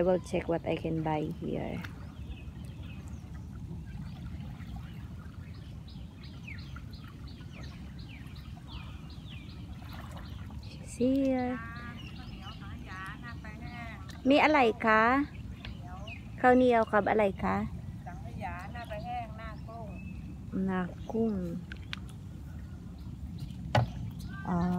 will check what I can buy here. She's here. มีอะไรคะข้าวเหนียวกับอะไรคะสังขยาหน้าปลาแห้งหน้ากุ้งหน้ากุ้งอ๋อ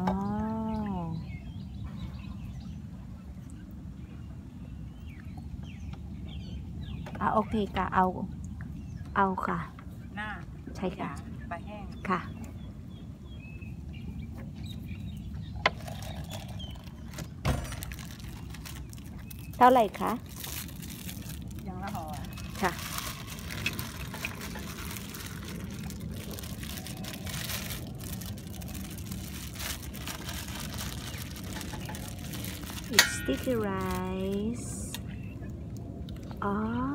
โอเคค่ะเอาค่ะหน้าใช่ค่ะปลาแห้งค่ะเท่าไหร่คะอย่างละห่อค่ะIt's sticky rice อ๋อ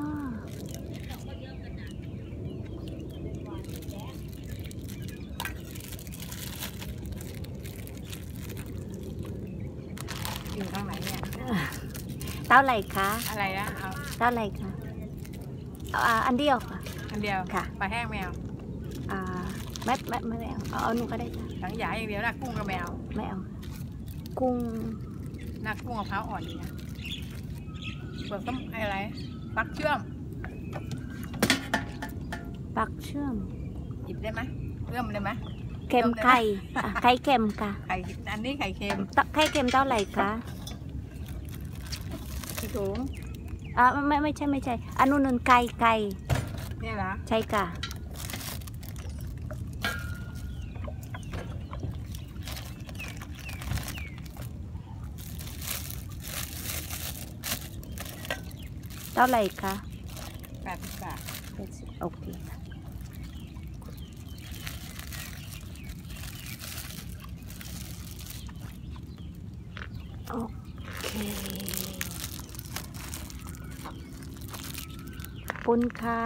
อยู่ข้างไหนเนี่ยเท่าไหร่คะอะไรนะเอาเท่าไหร่คะอันเดียวค่ะอันเดียวค่ะปลาแห้งแมวไม่เอาหนูก็ได้ค่ะสังขยาอย่างเดียวนะกุ้งกับแมวไม่เอากุ้งหน้ากุ้งมะพร้าวอ่อนนี่นะเปลือกต้องอะไรปักเชื่อมหยิบได้ไหมเชื่อมได้ไหมเค็มไข่เค็มค่ะไข่อันนี้ไข่เค็มเท่าไหร่คะกี่ถุงไม่ใช่อันนู้นไก่เนี่ยเหรอใช่ค่ะเท่าไหร่คะ80 บาทโอเคค่ะโอเคขอบคุณค่ะ